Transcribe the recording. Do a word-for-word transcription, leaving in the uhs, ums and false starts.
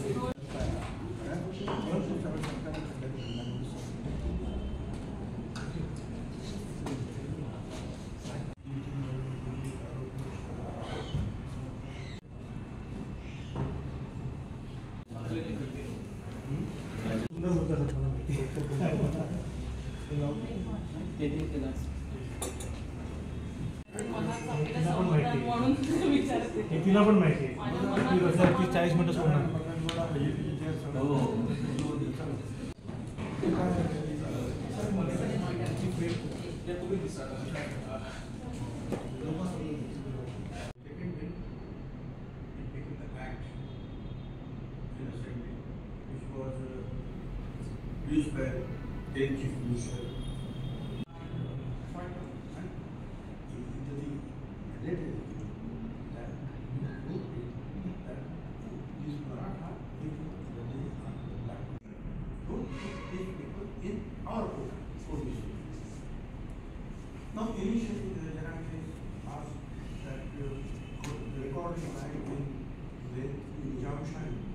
तिला पण माहिती आहे चाळीस मिनिटं सोडणार used by then chief minister. In our position. Now, initially, the Janaki asked that uh, the recording line in the Jamshine.